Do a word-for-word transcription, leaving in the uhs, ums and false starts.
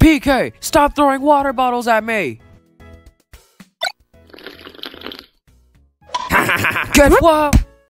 P K, stop throwing water bottles at me! Get what?